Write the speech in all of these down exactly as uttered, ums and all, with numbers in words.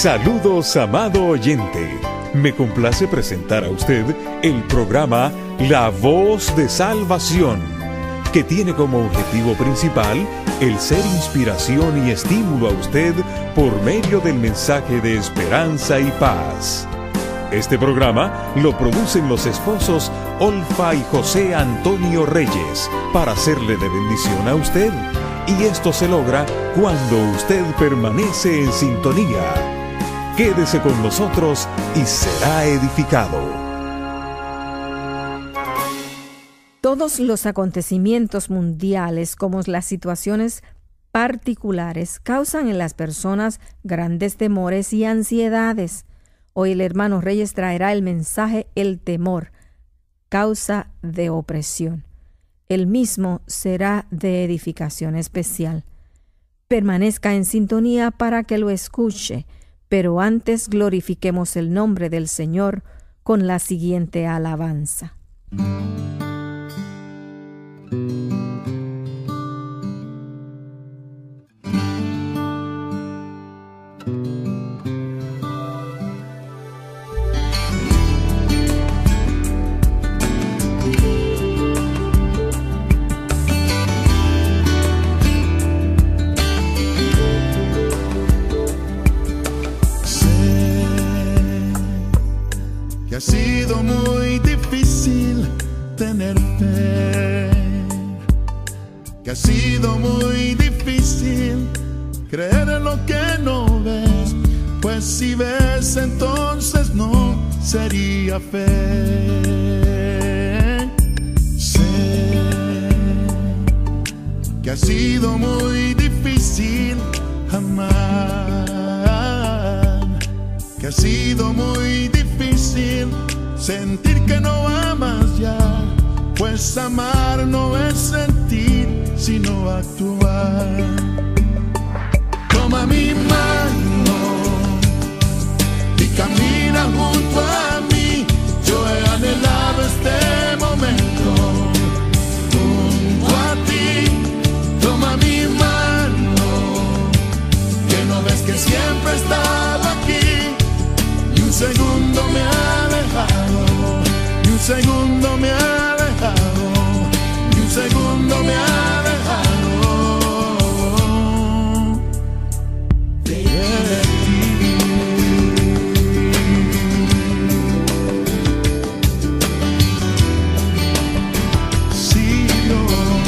Saludos, amado oyente. Me complace presentar a usted el programa La Voz de Salvación, que tiene como objetivo principal el ser inspiración y estímulo a usted por medio del mensaje de esperanza y paz. Este programa lo producen los esposos Olfa y José Antonio Reyes para hacerle de bendición a usted. Y esto se logra cuando usted permanece en sintonía. Quédese con nosotros y será edificado. Todos los acontecimientos mundiales, como las situaciones particulares, causan en las personas grandes temores y ansiedades. Hoy el hermano Reyes traerá el mensaje El temor, causa de opresión. El mismo será de edificación especial. Permanezca en sintonía para que lo escuche, pero antes glorifiquemos el nombre del Señor con la siguiente alabanza. Ha sido muy difícil tener fe, que ha sido muy difícil creer en lo que no ves, pues si ves entonces no sería fe. Sé que ha sido muy difícil amar, que ha sido muy difícil sentir que no amas ya, pues amar no es sentir, sino actuar. Toma mi mano y camina junto a mí, yo he anhelado este momento junto a ti. Toma mi mano, que no ves que siempre he estado aquí, y un segundo me ha alejado, y un segundo me ha alejado, y un segundo me ha alejado de ti. Sí, Dios,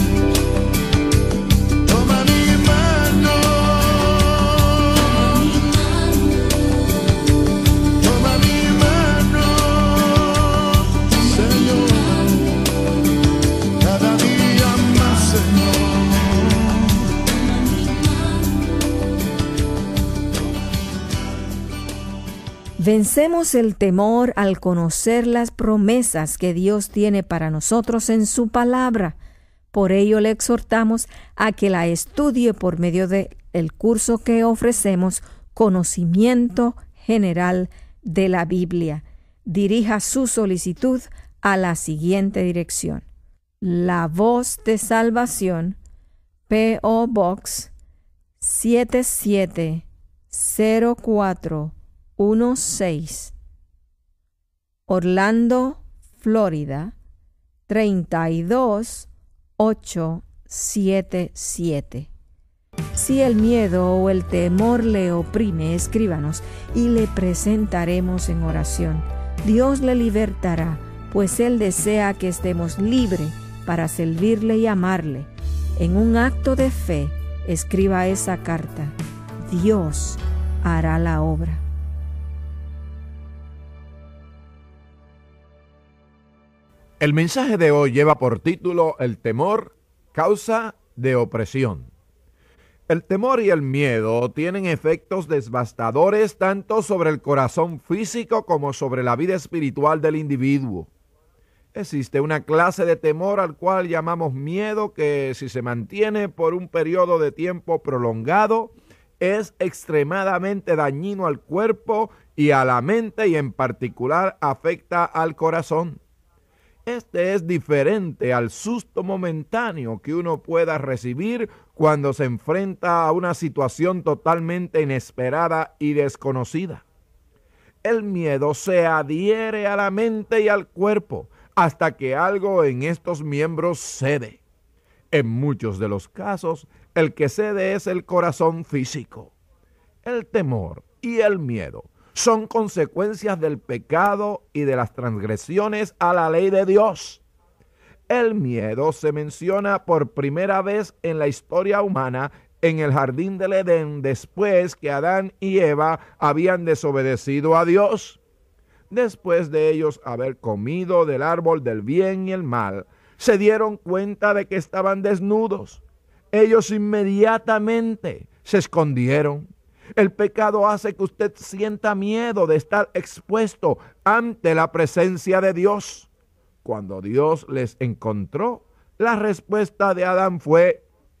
toma mi mano, toma mi mano, Señor, cada día más, Señor. Vencemos el temor al conocer las promesas que Dios tiene para nosotros en su palabra. Por ello le exhortamos a que la estudie por medio del curso que ofrecemos, Conocimiento General de la Biblia. Dirija su solicitud a la siguiente dirección: La Voz de Salvación, P O Box siete siete cero cuatro uno seis, Orlando, Florida treinta y dos ochocientos setenta y siete. Si el miedo o el temor le oprime, escríbanos y le presentaremos en oración. Dios le libertará, pues Él desea que estemos libres para servirle y amarle. En un acto de fe, escriba esa carta. Dios hará la obra. El mensaje de hoy lleva por título El temor, causa de opresión. El temor y el miedo tienen efectos devastadores tanto sobre el corazón físico como sobre la vida espiritual del individuo. Existe una clase de temor al cual llamamos miedo que, si se mantiene por un periodo de tiempo prolongado, es extremadamente dañino al cuerpo y a la mente, y en particular afecta al corazón. Este es diferente al susto momentáneo que uno pueda recibir cuando se enfrenta a una situación totalmente inesperada y desconocida. El miedo se adhiere a la mente y al cuerpo hasta que algo en estos miembros cede. En muchos de los casos, el que cede es el corazón físico. El temor y el miedo son consecuencias del pecado y de las transgresiones a la ley de Dios. El miedo se menciona por primera vez en la historia humana en el jardín del Edén después que Adán y Eva habían desobedecido a Dios. Después de ellos haber comido del árbol del bien y el mal, se dieron cuenta de que estaban desnudos. Ellos inmediatamente se escondieron. El pecado hace que usted sienta miedo de estar expuesto ante la presencia de Dios. Cuando Dios les encontró, la respuesta de Adán fue: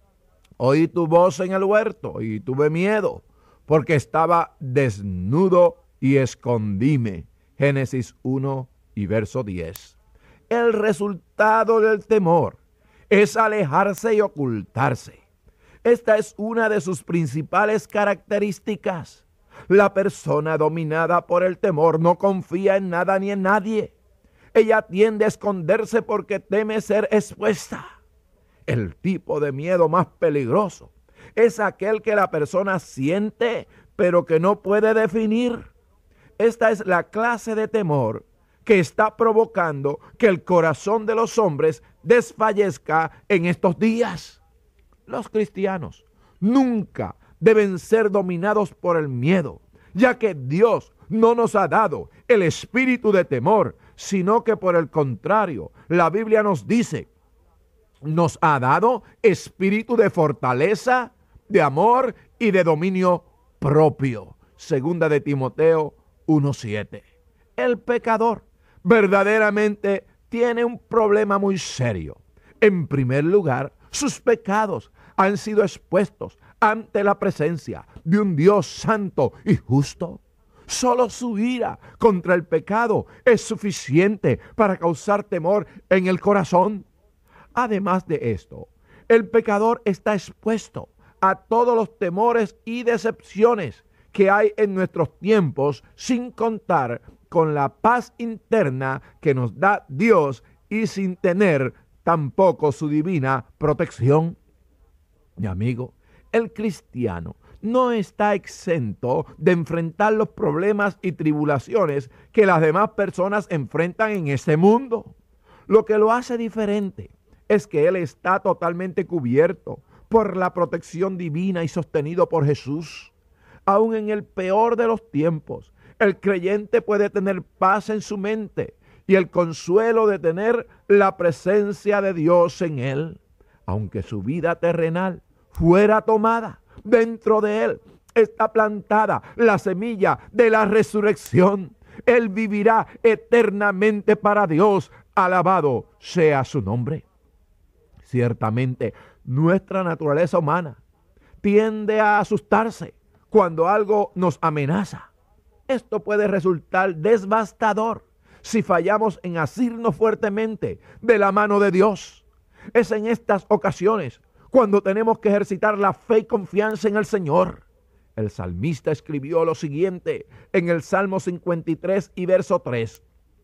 oí tu voz en el huerto y tuve miedo, porque estaba desnudo y escondíme. Génesis uno y verso diez. El resultado del temor es alejarse y ocultarse. Esta es una de sus principales características. La persona dominada por el temor no confía en nada ni en nadie. Ella tiende a esconderse porque teme ser expuesta. El tipo de miedo más peligroso es aquel que la persona siente, pero que no puede definir. Esta es la clase de temor que está provocando que el corazón de los hombres desfallezca en estos días. Los cristianos nunca deben ser dominados por el miedo, ya que Dios no nos ha dado el espíritu de temor, sino que por el contrario, la Biblia nos dice, nos ha dado espíritu de fortaleza, de amor y de dominio propio. Segunda de Timoteo uno siete. El pecador verdaderamente tiene un problema muy serio. En primer lugar, sus pecados han sido expuestos ante la presencia de un Dios santo y justo. Solo su ira contra el pecado es suficiente para causar temor en el corazón. Además de esto, el pecador está expuesto a todos los temores y decepciones que hay en nuestros tiempos, sin contar con la paz interna que nos da Dios y sin tener tampoco su divina protección. Mi amigo, el cristiano no está exento de enfrentar los problemas y tribulaciones que las demás personas enfrentan en este mundo. Lo que lo hace diferente es que él está totalmente cubierto por la protección divina y sostenido por Jesús. Aún en el peor de los tiempos, el creyente puede tener paz en su mente y el consuelo de tener la presencia de Dios en él. Aunque su vida terrenal fuera tomada, dentro de él está plantada la semilla de la resurrección. Él vivirá eternamente para Dios. Alabado sea su nombre. Ciertamente, nuestra naturaleza humana tiende a asustarse cuando algo nos amenaza. Esto puede resultar devastador si fallamos en asirnos fuertemente de la mano de Dios. Es en estas ocasiones cuando tenemos que ejercitar la fe y confianza en el Señor. El salmista escribió lo siguiente en el Salmo cincuenta y tres y verso tres.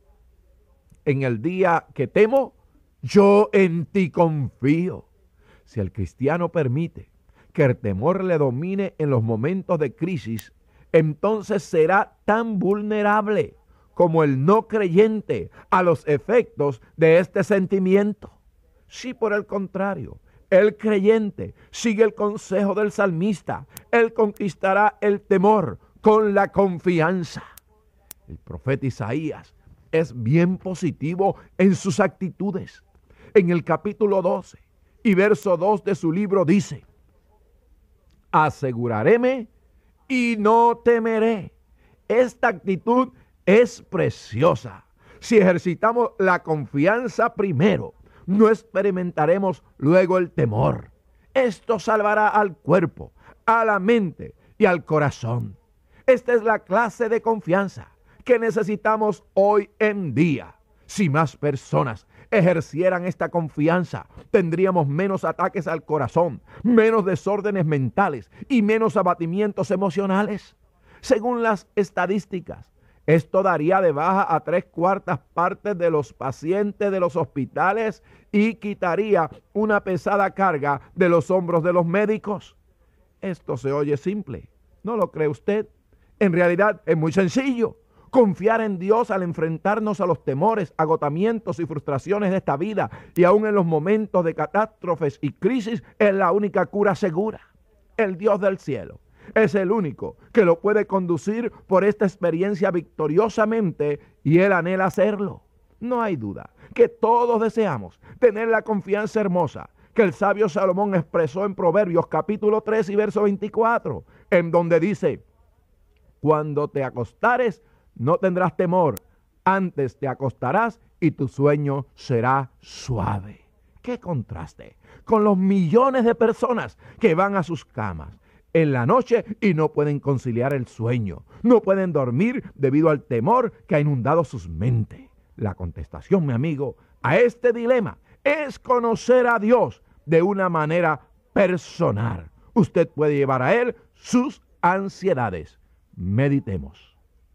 En el día que temo, yo en ti confío. Si el cristiano permite que el temor le domine en los momentos de crisis, entonces será tan vulnerable como el no creyente a los efectos de este sentimiento. Si por el contrario, el creyente sigue el consejo del salmista, él conquistará el temor con la confianza. El profeta Isaías es bien positivo en sus actitudes. En el capítulo doce y verso dos de su libro dice: aseguraréme y no temeré. Esta actitud es preciosa. Si ejercitamos la confianza primero, no experimentaremos luego el temor. Esto salvará al cuerpo, a la mente y al corazón. Esta es la clase de confianza que necesitamos hoy en día. Si más personas ejercieran esta confianza, tendríamos menos ataques al corazón, menos desórdenes mentales y menos abatimientos emocionales. Según las estadísticas, esto daría de baja a tres cuartas partes de los pacientes de los hospitales y quitaría una pesada carga de los hombros de los médicos. Esto se oye simple, ¿no lo cree usted? En realidad es muy sencillo. Confiar en Dios al enfrentarnos a los temores, agotamientos y frustraciones de esta vida y aún en los momentos de catástrofes y crisis es la única cura segura. El Dios del cielo es el único que lo puede conducir por esta experiencia victoriosamente y Él anhela hacerlo. No hay duda que todos deseamos tener la confianza hermosa que el sabio Salomón expresó en Proverbios capítulo tres y verso veinticuatro, en donde dice: cuando te acostares, no tendrás temor, antes te acostarás y tu sueño será suave. ¡Qué contraste con los millones de personas que van a sus camas en la noche y no pueden conciliar el sueño, no pueden dormir debido al temor que ha inundado sus mentes! La contestación, mi amigo, a este dilema es conocer a Dios de una manera personal. Usted puede llevar a Él sus ansiedades. Meditemos.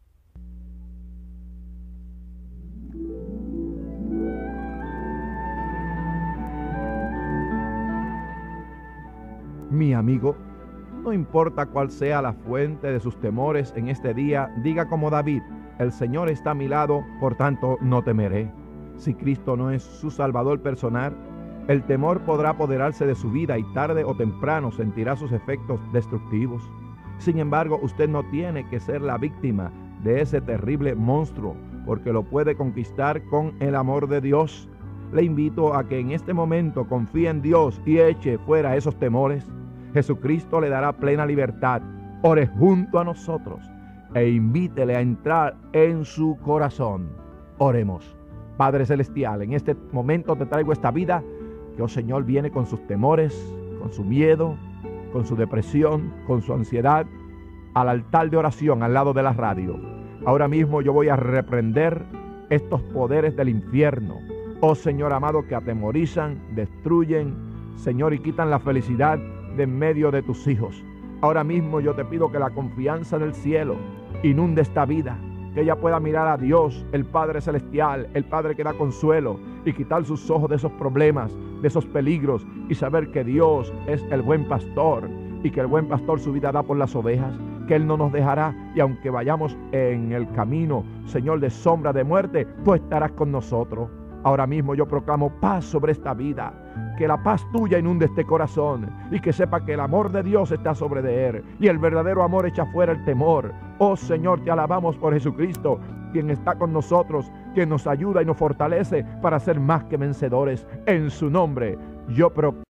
Mi amigo, no importa cuál sea la fuente de sus temores en este día, diga como David: el Señor está a mi lado, por tanto no temeré. Si Cristo no es su Salvador personal, el temor podrá apoderarse de su vida y tarde o temprano sentirá sus efectos destructivos. Sin embargo, usted no tiene que ser la víctima de ese terrible monstruo, porque lo puede conquistar con el amor de Dios. Le invito a que en este momento confíe en Dios y eche fuera esos temores. Jesucristo le dará plena libertad. Ore junto a nosotros e invítele a entrar en su corazón. Oremos. Padre Celestial, en este momento te traigo esta vida que, oh Señor, viene con sus temores, con su miedo, con su depresión, con su ansiedad, al altar de oración al lado de la radio. Ahora mismo yo voy a reprender estos poderes del infierno, oh Señor amado, que atemorizan, destruyen, Señor, y quitan la felicidad de en medio de tus hijos. Ahora mismo yo te pido que la confianza del cielo inunde esta vida, que ella pueda mirar a Dios, el Padre Celestial, el Padre que da consuelo, y quitar sus ojos de esos problemas, de esos peligros, y saber que Dios es el buen pastor, y que el buen pastor su vida da por las ovejas, que Él no nos dejará, y aunque vayamos en el camino, Señor, de sombra de muerte, tú estarás con nosotros. Ahora mismo yo proclamo paz sobre esta vida, que la paz tuya inunde este corazón y que sepa que el amor de Dios está sobre de él y el verdadero amor echa fuera el temor. Oh Señor, te alabamos por Jesucristo, quien está con nosotros, quien nos ayuda y nos fortalece para ser más que vencedores. En su nombre yo proclamo